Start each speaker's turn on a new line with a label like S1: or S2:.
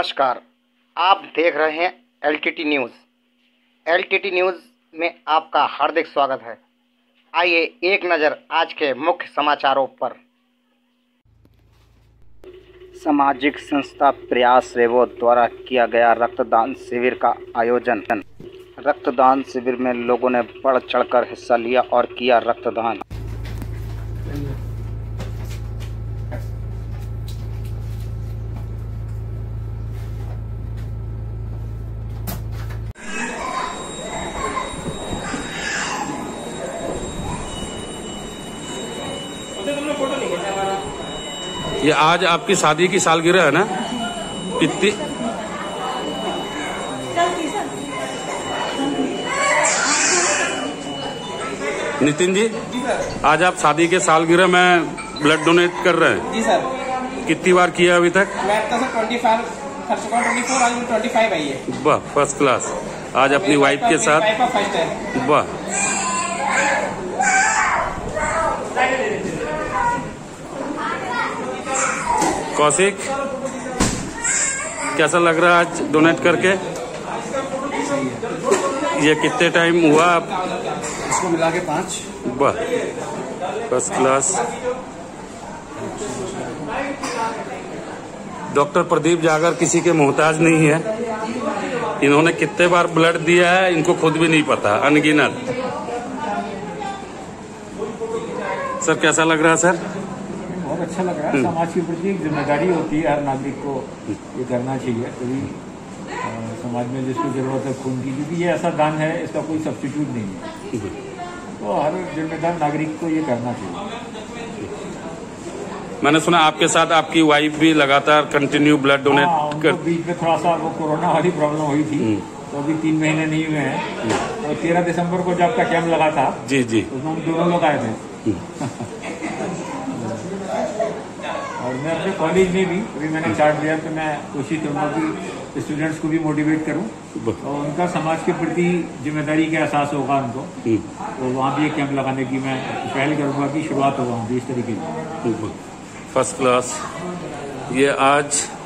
S1: नमस्कार, आप देख रहे हैं एलटीटी न्यूज़। एलटीटी न्यूज़ में आपका हार्दिक स्वागत है। आइए एक नज़र आज के मुख्य समाचारों पर। सामाजिक संस्था प्रयास रेवो द्वारा किया गया रक्तदान शिविर का आयोजन। रक्तदान शिविर में लोगों ने बढ़ चढ़कर हिस्सा लिया और किया रक्तदान।
S2: ये आज आपकी शादी की सालगिरह है ना? कितनी? नितिन जी, आज आप शादी के सालगिरह में ब्लड डोनेट कर रहे हैं?
S3: जी सर।
S2: कितनी बार किया अभी तक?
S3: मैं तो सर 25 कर चुका हूँ, 24 आज 25 आई है।
S2: वाह, फर्स्ट क्लास। आज अपनी वाइफ के साथ?
S3: फर्स्ट है।
S2: वाह। कौशिक, कैसा लग रहा है आज डोनेट करके? ये कितने टाइम हुआ आप?
S4: इसको मिला के 5।
S2: वाह, फर्स्ट क्लास। डॉक्टर प्रदीप जागर किसी के मोहताज नहीं है। इन्होंने कितने बार ब्लड दिया है इनको खुद भी नहीं पता, अनगिनत। सर कैसा लग रहा है सर?
S4: बहुत अच्छा लग रहा है। समाज के प्रति एक जिम्मेदारी होती है, हर नागरिक को ये करना चाहिए। कभी समाज में जिसको जरूरत है खून की, क्योंकि ये ऐसा दान है, इसका कोई सब्स्टिट्यूट नहीं है, तो हर जिम्मेदार नागरिक को ये करना चाहिए।
S2: मैंने सुना आपके साथ आपकी वाइफ भी लगातार कंटिन्यू ब्लड डोनेट कर।
S4: बीच में थोड़ा सा वो कोरोना वाली प्रॉब्लम हुई थी, तो अभी 3 महीने नहीं हुए हैं। और 13 दिसंबर को जब का कैंप लगा था,
S2: जी जी,
S4: उसमें हम दोनों लोग आए थे। और मैं अपने कॉलेज में भी अभी मैंने चार्ट दिया, तो मैं कोशिश करूँगा कि स्टूडेंट्स को भी मोटिवेट करूँ और उनका समाज के प्रति जिम्मेदारी का एहसास होगा उनको, तो वहाँ भी एक कैंप लगाने की मैं पहल करूँगा कि शुरुआत होगा वहाँ भी इस तरीके की।
S2: First class. ये आज